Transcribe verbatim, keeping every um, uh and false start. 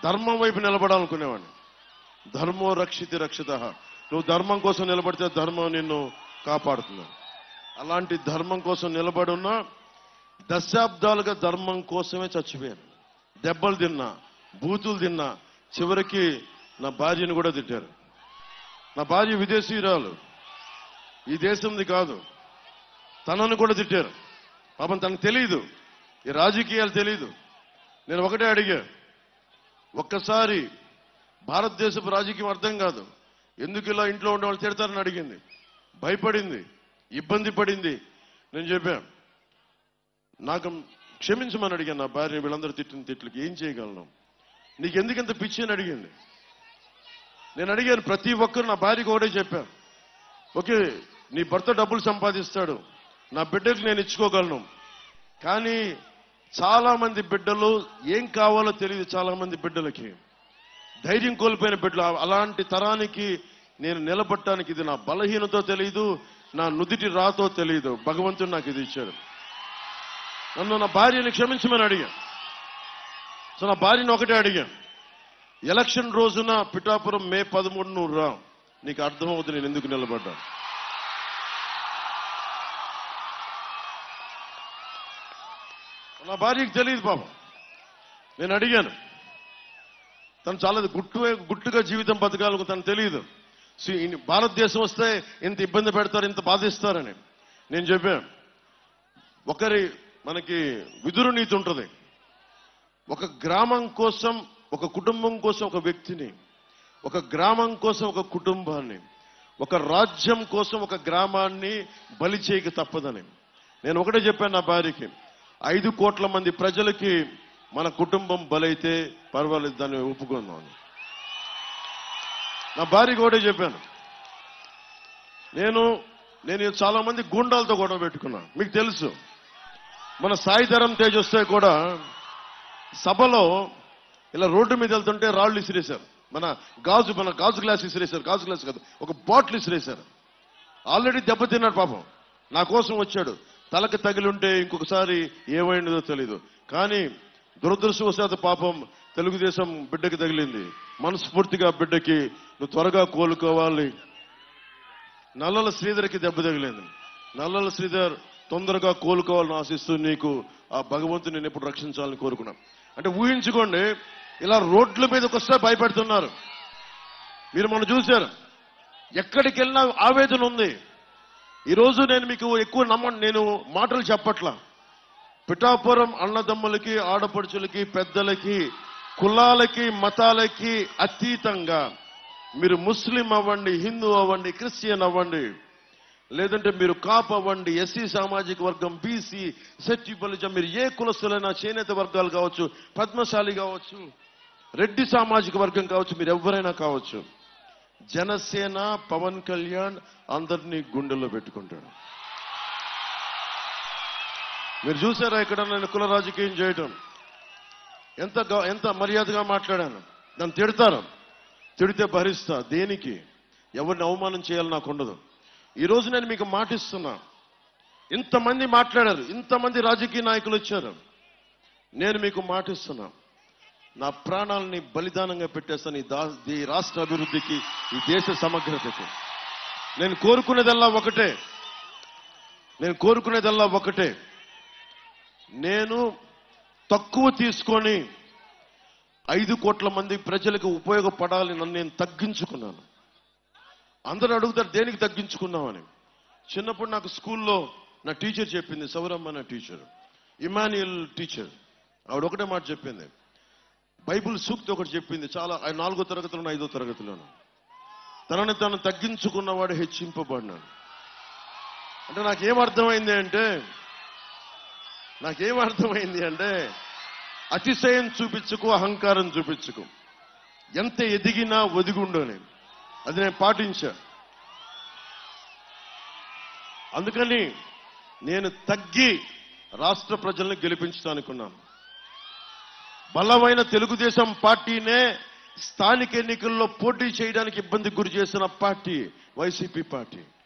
ధర్మం వైపు నిలబడాలనుకునేవాడిని. ధర్మో రక్షితి రక్షితః. నువ్వు ధర్మం కోసం నిలబడితే ధర్మం నిన్ను కాపాడుతుంది. అలాంటి ధర్మం కోసం నిలబడున్నా దశాబ్దాలుగా ధర్మం కోసమే చచ్చిపోయాను. దెబ్బలు తిన్నా, బూతులు తిన్నా, చివరికి నా భార్యను కూడా తిట్టారు. నా భార్య విదేశీయురాలు, ఈ దేశంది కాదు. తనను కూడా తిట్టారు. పాపం తనకు తెలియదు, ఈ రాజకీయాలు తెలియదు. నేను ఒకటే అడిగా, ఒక్కసారి భారతదేశపు రాజకీయం అర్థం కాదు, ఎందుకు ఇలా ఇంట్లో ఉండే వాళ్ళు తిడతారని అడిగింది. భయపడింది, ఇబ్బంది పడింది. నేను చెప్పాను, నాకు క్షమించమని అడిగాను నా భార్య. వీళ్ళందరూ తిట్టిన తిట్లకి ఏం చేయగలను, నీకు ఎందుకంత పిచ్చి అని అడిగింది. నేను అడిగాను, ప్రతి ఒక్కరు నా భార్యకు ఒకటే చెప్పాను, ఓకే నీ భర్త డబ్బులు సంపాదిస్తాడు, నా బిడ్డకు నేను ఇచ్చుకోగలను. కానీ చాలా మంది బిడ్డలు ఏం కావాలో తెలియదు. చాలా మంది బిడ్డలకి ధైర్యం కోల్పోయిన బిడ్డలు. అలాంటి తరానికి నేను నిలబడటానికి ఇది నా బలహీనతో తెలియదు, నా నుదిటి రాతో తెలియదు. భగవంతుడు నాకు ఇది ఇచ్చాడు. నన్ను నా భార్యని క్షమించమని అడిగాను. సో నా భార్యని ఒకటే అడిగాను, ఎలక్షన్ రోజున పిఠాపురం మే పదమూడు నువ్వు రా, నీకు అర్థమవుతుంది నేను ఎందుకు నిలబడ్డాను. నా భార్యకి తెలియదు పాపం. నేను అడిగాను, తను చాలా గుట్టు గుట్టుగా జీవితం బతకాలకు తను తెలియదు. భారతదేశం వస్తే ఇంత ఇబ్బంది పెడతారు, ఇంత బాధిస్తారని. నేను చెప్పాను, ఒకరి మనకి విదురు నీతి ఉంటుంది. ఒక గ్రామం కోసం, ఒక కుటుంబం కోసం ఒక వ్యక్తిని, ఒక గ్రామం కోసం ఒక కుటుంబాన్ని, ఒక రాజ్యం కోసం ఒక గ్రామాన్ని బలి చేయక తప్పదని. నేను ఒకటే చెప్పాను నా భార్యకి, ఐదు కోట్ల మంది ప్రజలకి మన కుటుంబం బలైతే పర్వాలేదు, దాన్ని ఒప్పుకుందాం. నా భార్యకి ఒకటే చెప్పాను, నేను నేను చాలా మంది గూండాలతో గొడవ పెట్టుకున్నా. మీకు తెలుసు, మన సాయిధరం తేజ్ వస్తే కూడా సభలో ఇలా రోడ్డు మీద వెళ్తుంటే రాళ్ళు ఇసిరేశారు. మన గాజు మన గాజు గ్లాస్ ఇసిరేశారు. గాజు గ్లాస్ కాదు, ఒక బాటిల్ ఇసిరేశారు. ఆల్రెడీ దెబ్బతిన్నాడు పాపం. నా కోసం వచ్చాడు. తలకి తగిలి ఉంటే ఇంకొకసారి ఏమైందో తెలీదు. కానీ దురదృష్టవశాత్తు పాపం తెలుగుదేశం బిడ్డకి తగిలింది. మనస్ఫూర్తిగా బిడ్డకి నువ్వు త్వరగా కోలుకోవాలి. నల్లల శ్రీధర్కి దెబ్బ తగిలింది. నల్లల శ్రీధర్ తొందరగా కోలుకోవాలని ఆశిస్తూ నీకు ఆ భగవంతుని నేను ఎప్పుడు రక్షించాలని కోరుకున్నాం. అంటే ఊహించుకోండి, ఇలా రోడ్ల మీదకి వస్తే భయపెడుతున్నారు. మీరు మనం చూశారు, ఎక్కడికి వెళ్ళినా ఆవేదన ఉంది. ఈరోజు నేను మీకు ఎక్కువ నమ్మ నేను మాటలు చెప్పట్లా. పిఠాపురం అన్నదమ్ములకి, ఆడపడుచులకి, పెద్దలకి, కులాలకి, మతాలకి అతీతంగా మీరు ముస్లిం అవ్వండి, హిందూ అవ్వండి, క్రిస్టియన్ అవ్వండి, లేదంటే మీరు కాప్ అవ్వండి, ఎస్సీ సామాజిక వర్గం, బీసీ, సెట్టి బలిజ, మీరు ఏ కులస్తులైనా, చేనేత వర్గాలు కావచ్చు, పద్మశాలి కావచ్చు, రెడ్డి సామాజిక వర్గం కావచ్చు, మీరు ఎవరైనా కావచ్చు, జనసేన పవన్ కళ్యాణ్ అందరినీ గుండెల్లో పెట్టుకుంటాడు. మీరు చూసారా ఇక్కడ నేను కుల రాజకీయం చేయటం? ఎంత ఎంత మర్యాదగా మాట్లాడాను. నన్ను తిడతారు, తిడితే భరిస్తా. దేనికి? ఎవరిని అవమానం చేయాలి నాకు ఉండదు. ఈరోజు నేను మీకు మాటిస్తున్నా, ఇంతమంది మాట్లాడారు, ఇంతమంది రాజకీయ నాయకులు వచ్చారు. నేను మీకు మాటిస్తున్నా, నా ప్రాణాలని బలిదానంగా పెట్టేస్తాను ఈ దా ఈ రాష్ట్ర అభివృద్ధికి, ఈ దేశ సమగ్రతకి. నేను కోరుకునేదల్లా ఒకటే, నేను కోరుకునేదల్లా ఒకటే నేను తక్కువ తీసుకొని ఐదు కోట్ల మంది ప్రజలకు ఉపయోగపడాలి. నన్ను నేను తగ్గించుకున్నాను. అందరూ అడుగుతారు దేనికి తగ్గించుకున్నామని. చిన్నప్పుడు నాకు స్కూల్లో నా టీచర్ చెప్పింది, సౌరమ్మ నా టీచర్, ఇమాన్యుయల్ టీచర్. ఆవిడ ఒకటే మాట చెప్పింది, బైబుల్ సూక్తి ఒకటి చెప్పింది. చాలా నాలుగో తరగతిలోను ఐదో తరగతిలోను, తనని తను తగ్గించుకున్నవాడు హెచ్చింపబడినాడు. అంటే నాకేమర్థమైంది అంటే నాకేమర్థమైంది అంటే అతిశయం చూపించుకు, అహంకారం చూపించుకు, ఎంత ఎదిగినా ఒదిగుండని. అది నేను పాటించా. అందుకని నేను తగ్గి రాష్ట్ర ప్రజల్ని గెలిపించడానుకున్నాను. బలమైన తెలుగుదేశం పార్టీనే స్థానిక ఎన్నికల్లో పోటీ చేయడానికి ఇబ్బంది గురి చేసిన పార్టీ వైసీపీ పార్టీ.